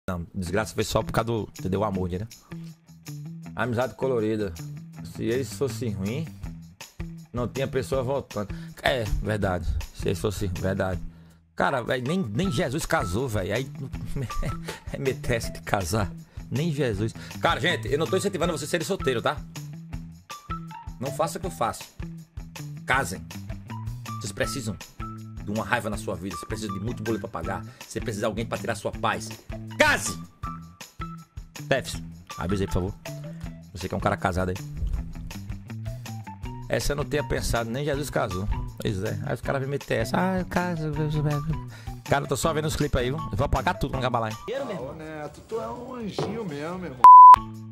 Não, desgraça foi só por causa do, entendeu? O amor, né? Amizade colorida. Se eles fossem ruim, não tinha pessoa voltando. É, verdade. Se eles fossem, verdade. Cara, velho, nem Jesus casou, velho. Aí é metesse de casar. Nem Jesus. Cara, gente, eu não tô incentivando vocês a serem solteiros, tá? Não faça o que eu faço. Casem. Vocês precisam de uma raiva na sua vida. Você precisa de muito boleto pra pagar. Você precisa de alguém pra tirar sua paz. Case! Tefs, avisa aí, por favor. Você que é um cara casado aí. Essa eu não tinha pensado, nem Jesus casou. Pois é. Aí os caras vêm meter essa. Ah, eu caso. Cara, eu tô só vendo os clipes aí, viu? Eu vou apagar tudo no Gabalai. Ô, Neto, tu é um anjinho mesmo, meu irmão.